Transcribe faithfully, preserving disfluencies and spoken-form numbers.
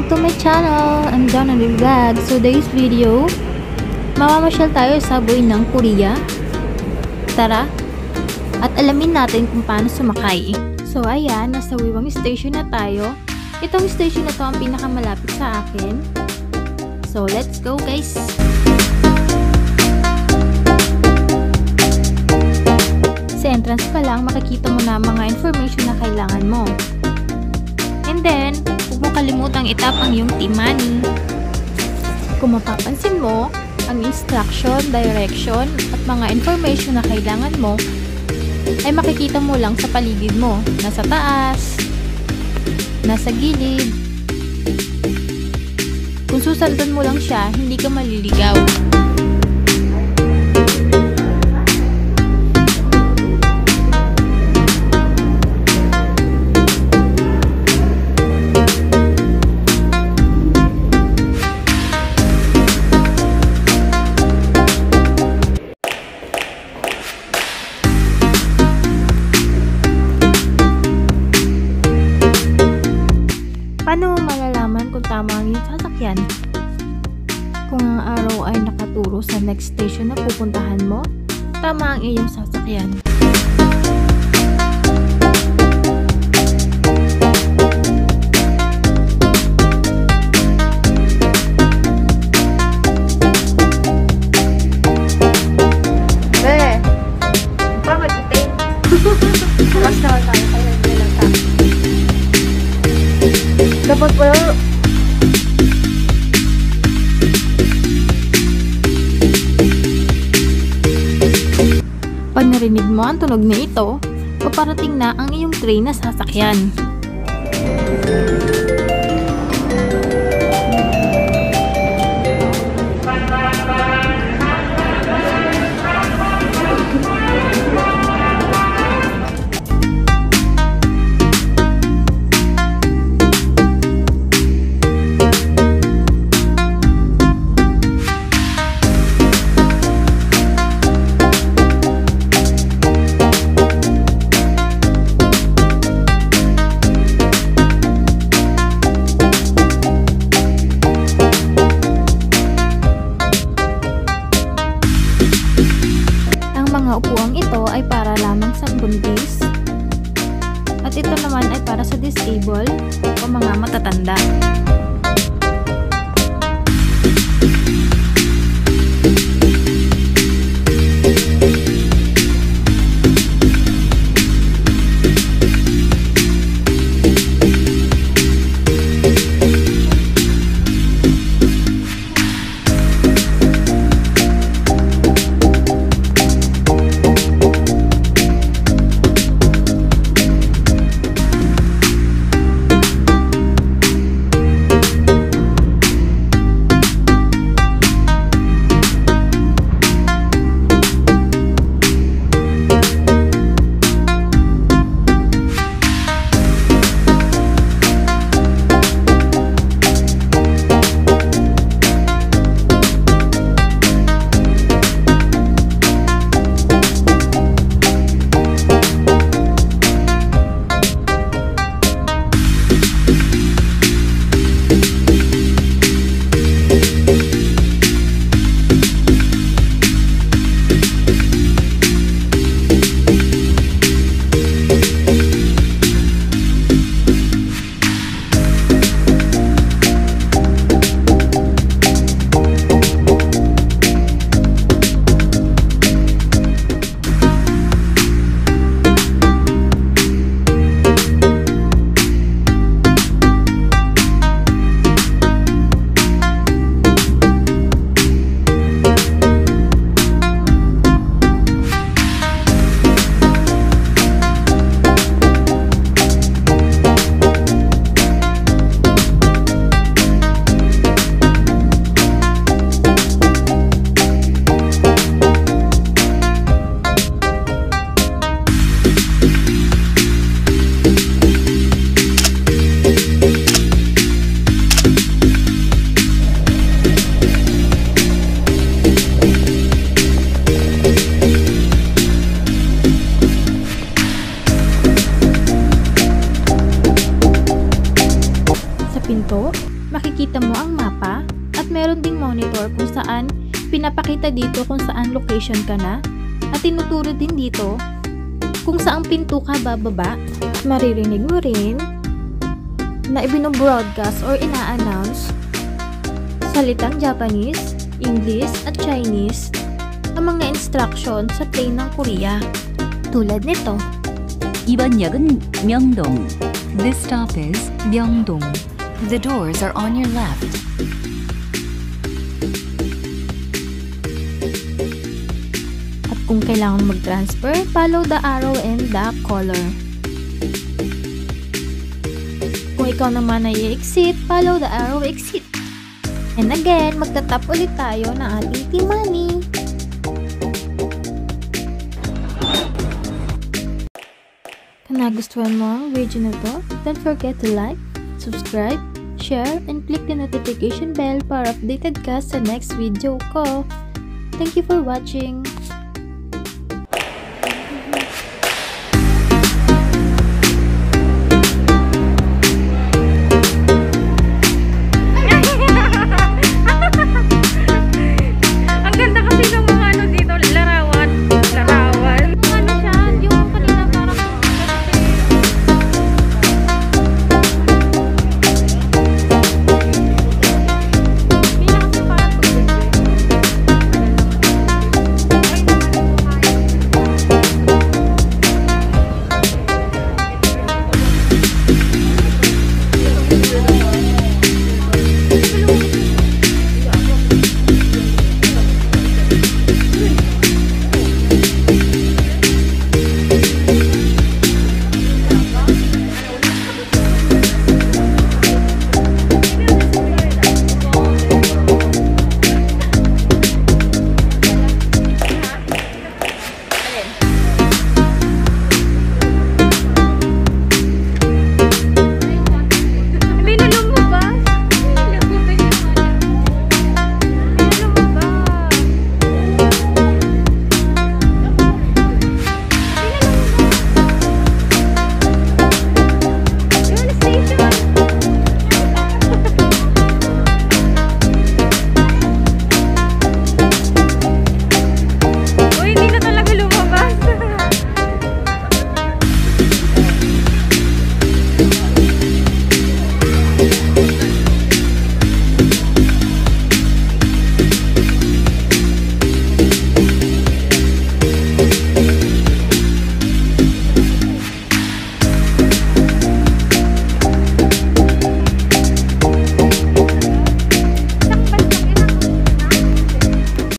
to my channel! IamJonaly Vlogs. So, today's video, mamamasyal tayo sa buhay ng Korea. Tara! At alamin natin kung paano sumakay. So, ayan, nasa Wiwang Station na tayo. Itong station na to ang pinakamalapit sa akin. So, let's go guys! Sa entrance pa lang, makikita mo na mga information na kailangan mo. And then, huwag mo kalimutang itap ang iyong team money. Kung mapapansin mo, ang instruction, direction, at mga information na kailangan mo ay makikita mo lang sa paligid mo. Nasa taas, nasa gilid. Kung susundan mo lang siya, hindi ka maliligaw. Paano mo malalaman kung tama ang iyong sasakyan? Kung ang araw ay nakaturo sa next station na pupuntahan mo, tama ang iyong sasakyan. Eh, bakit itin? Mas naman tayo kayo lang tayo. Dapat pala pag narinig mo ang tunog na ito, paparating na ang iyong train na sasakyan. Mga upuang ito ay para lamang sa buntis at ito naman ay para sa disabled o mga matatanda. makikita mo ang mapa at meron ding monitor kung saan pinapakita dito kung saan location ka na at tinuturo din dito kung saang pinto ka bababa. Maririnig mo rin na ibino-broadcast or ina-announce salitang Japanese, English at Chinese ang mga instruction sa plane ng Korea. Tulad nito. 이번 역은 명동. This stop is 명동. The doors are on your left. At kung kailangan mag-transfer, follow the arrow and the color. Kung ikaw naman ay i-exit, follow the arrow exit. And again, magtatap ulit tayo ng ating T-money. Kung nagustuhan mo ang video na to, don't forget to like, subscribe, share, and click the notification bell para updated ka sa next video ko. Thank you for watching!